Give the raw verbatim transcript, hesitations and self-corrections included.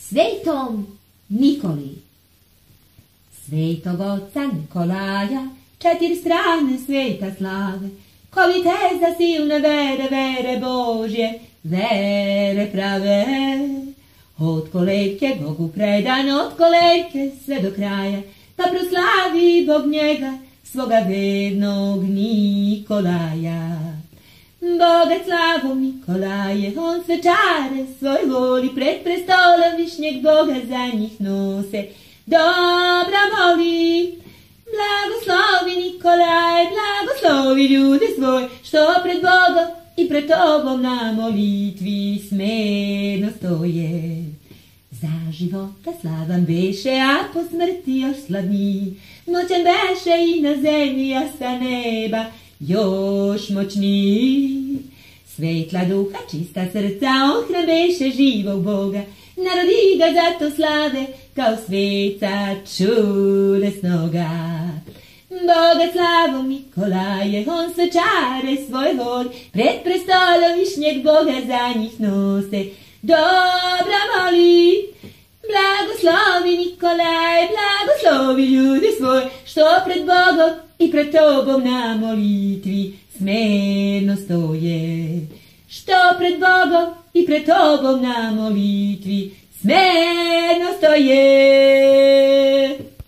Svetom Nikoli. Svetog oca Nikolaja, četir strane sveta slave, ko viteza silne vere, vere Božje, vere prave. Od kolevke Bogu predan, od kolevke sve do kraja, pa proslavi Bog njega, svoga vednog Nikolaja. Bogat slavom Nikolaje, on svečare svoj voli, pred prestolom višnjeg Boga za njih nose dobra moli. Blagoslovi Nikolaje, blagoslovi ljude svoj, što pred Bogom i pred tobom na molitvi smerno stoje. Za života slavan beše, a po smrti još slavniji, moćan beše i na zemlji, a sa neba još moćniji. Svetla duha, čista srca, on hram beše živog Boga, narodi ga zato slave, kao sveca čudesnoga. Boga slavom Nikolaje, on svečare svoj voli, pred prestolom višnjeg Boga za njih nose dobra moli. Blagoslovi Nikolaje, blagoslovi ljude svoj, što pred Bogom i pred tobom na molitvi smerno stoje. Što pred Bogom i pred tobom na molitvi smerno stoje.